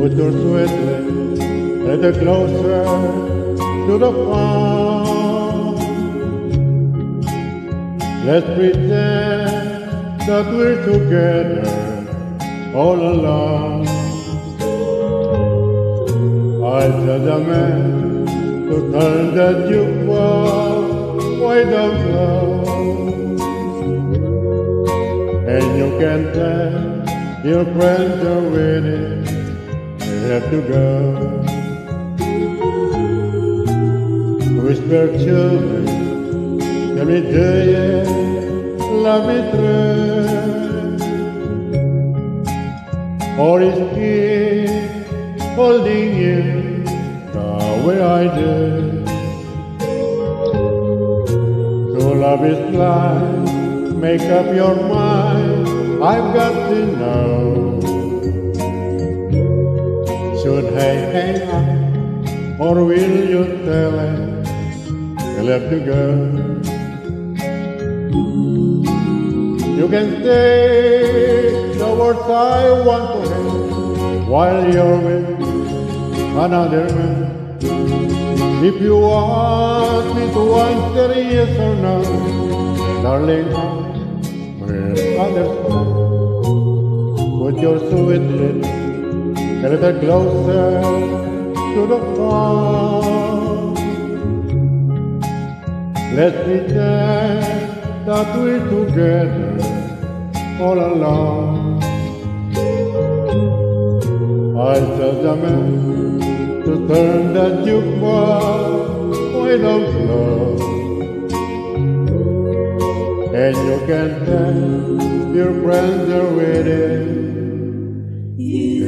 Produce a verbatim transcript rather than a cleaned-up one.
Put your sweet lips a little closer to the phone. Let's pretend that we're together all along. I'll tell the man to turn the jukebox way down low, and you can tell your friends are waiting. You have to go. Whisper children, tell me, do you love me true? Or is he holding you the way I do? So love is blind, make up your mind, I've got to know. Should I hang up, or will you tell him you'll have to go? You can say the words I want to hear while you're with another man. If you want me to answer yes or no, darling, I will understand. Put your sweet lips a little closer to the phone. Let's pretend that we're together all along. I'll tell the man to turn the jukebox way down low, and you can tell your friends are waiting. You